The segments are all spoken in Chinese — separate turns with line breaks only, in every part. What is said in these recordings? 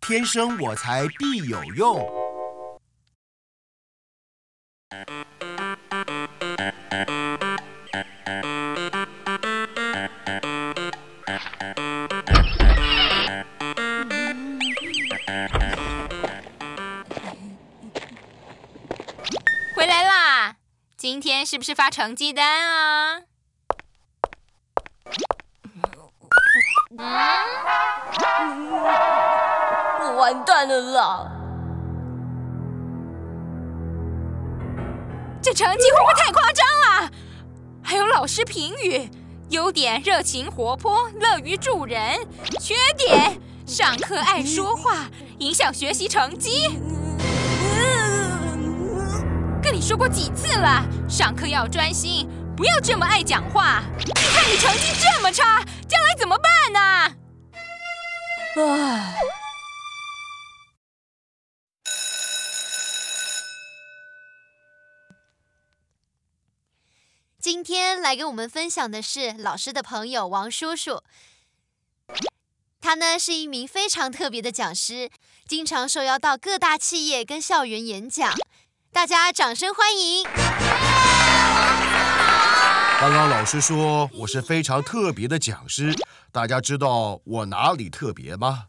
天生我材必有用。
回来啦！今天是不是发成绩单啊？
我完蛋了啦！
这成绩会不会太夸张了？还有老师评语，优点热情活泼，乐于助人；缺点上课爱说话，影响学习成绩。跟你说过几次了，上课要专心，不要这么爱讲话。你看你成绩这么差，将来怎么办呢？
唉。
今天来跟我们分享的是老师的朋友王叔叔。他呢是一名非常特别的讲师，经常受邀到各大企业跟校园演讲。大家掌声欢迎！
刚刚老师说我是非常特别的讲师，大家知道我哪里特别吗？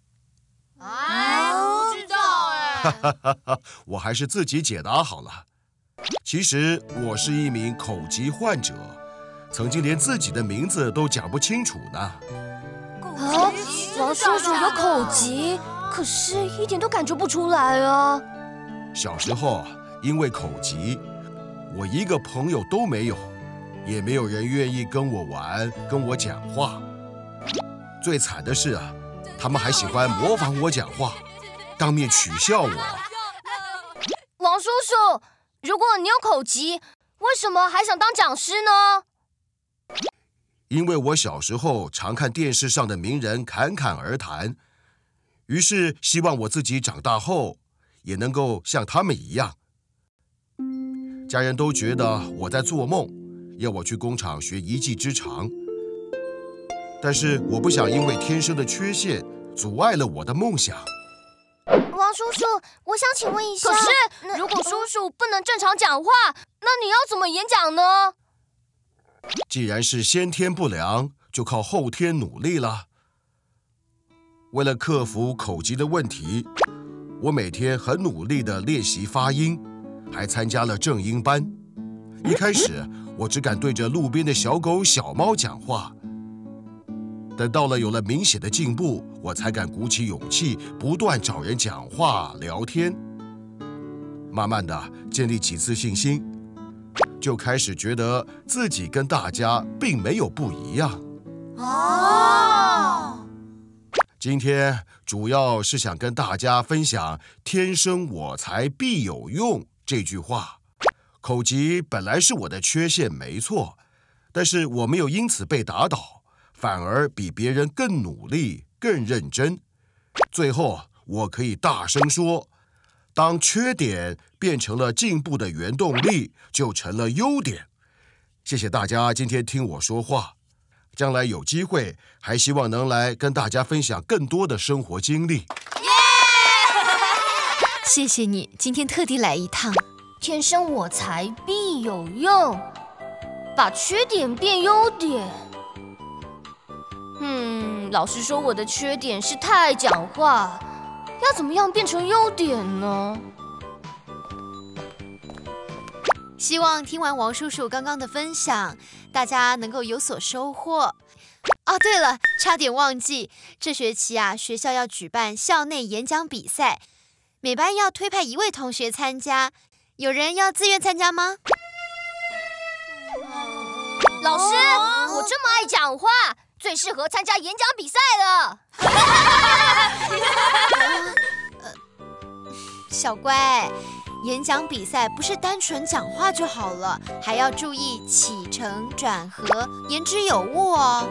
不知道哎。
我还是自己解答好了。其实我是一名口疾患者，曾经连自己的名字都讲不清楚呢。
啊，王叔叔有口疾，可是一点都感觉不出来啊。
小时候因为口疾，我一个朋友都没有，也没有人愿意跟我玩，跟我讲话。最惨的是啊，他们还喜欢模仿我讲话，当面取笑我。
王叔叔，如果你有口疾，为什么还想当讲师呢？
因为我小时候常看电视上的名人侃侃而谈，于是希望我自己长大后也能够像他们一样。家人都觉得我在做梦，要我去工厂学一技之长。但是我不想因为天生的缺陷阻碍了我的梦想。
王叔叔，我想请问一下，可是如果叔叔不能正常讲话，那你要怎么演讲呢？
既然是先天不良，就靠后天努力了。为了克服口疾的问题，我每天很努力地练习发音，还参加了正音班。一开始我只敢对着路边的小狗小猫讲话，等到了有了明显的进步，我才敢鼓起勇气不断找人讲话聊天。慢慢的建立起自信心，就开始觉得自己跟大家并没有不一样。今天主要是想跟大家分享“天生我材必有用”这句话。口疾本来是我的缺陷没错，但是我没有因此被打倒，反而比别人更努力、更认真。最后我可以大声说，当缺点变成了进步的原动力，就成了优点。谢谢大家今天听我说话，将来有机会还希望能来跟大家分享更多的生活经历。
谢谢你今天特地来一趟。
天生我材必有用，把缺点变优点。老师说我的缺点是太爱讲话，要怎么样变成优点呢？
希望听完王叔叔刚刚的分享，大家能够有所收获。对了，差点忘记，这学期学校要举办校内演讲比赛，每班要推派1位同学参加，有人要自愿参加吗？
老师，我这么爱讲话，最适合参加演讲比赛了。
小乖，演讲比赛不是单纯讲话就好了，还要注意起承转合，言之有物哦。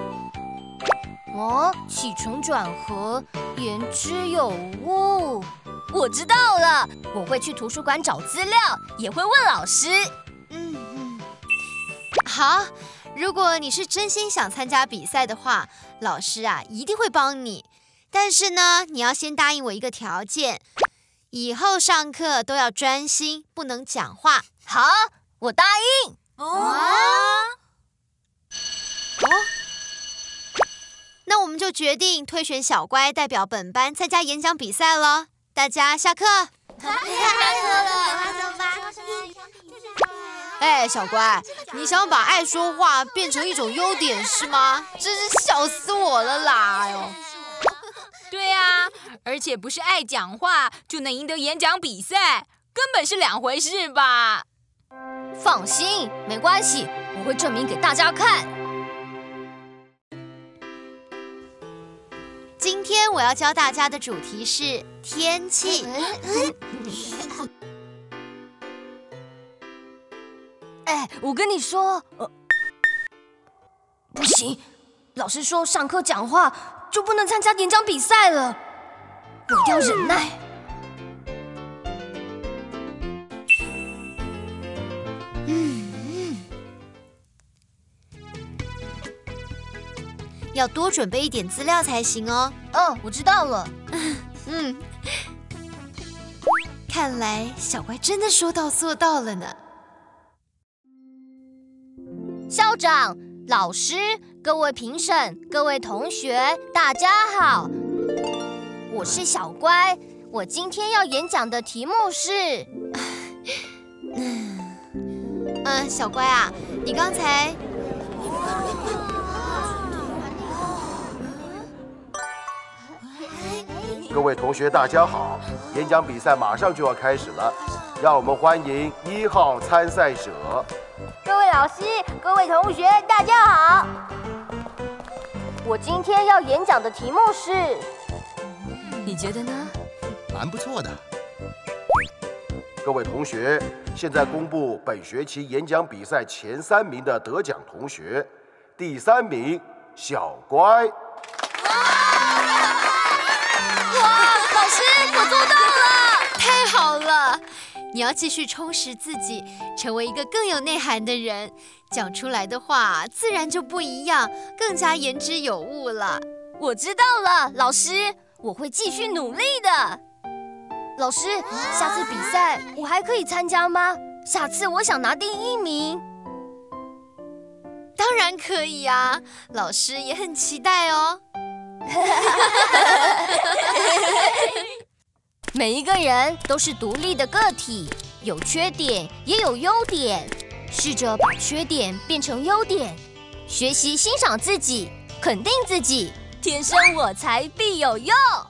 起承转合，言之有物。我知道了，我会去图书馆找资料，也会问老师。
好，如果你是真心想参加比赛的话，老师一定会帮你。 但是呢，你要先答应我一个条件，以后上课都要专心，不能讲话。
好，我答应。
那我们就决定推选小乖代表本班参加演讲比赛了。大家下课。哎，小乖，你想把爱说话变成一种优点是吗？真是笑死我了啦！哎呦，
对啊，而且不是爱讲话就能赢得演讲比赛，根本是两回事吧？
放心，没关系，我会证明给大家看。
今天我要教大家的主题是天气。
哎，我跟你说，不行，老师说上课讲话就不能参加演讲比赛了，我一定要忍耐。
要多准备一点资料才行哦。
我知道了。
看来小乖真的说到做到了呢。
校长、老师、各位评审、各位同学，大家好，我是小乖。我今天要演讲的题目是……
小乖啊，你刚才……
各位同学，大家好！演讲比赛马上就要开始了，让我们欢迎1号参赛者。
各位老师、各位同学，大家好。我今天要演讲的题目是……你觉得呢？
蛮不错的。各位同学，现在公布本学期演讲比赛前3名的得奖同学。第3名，小乖。
老师，我做到了！太好了！你要继续充实自己，成为一个更有内涵的人，讲出来的话自然就不一样，更加言之有物了。
我知道了，老师，我会继续努力的。老师，下次比赛我还可以参加吗？下次我想拿第1名。
当然可以啊，老师也很期待哦。
每一个人都是独立的个体，有缺点也有优点，试着把缺点变成优点，学习欣赏自己，肯定自己，天生我材必有用。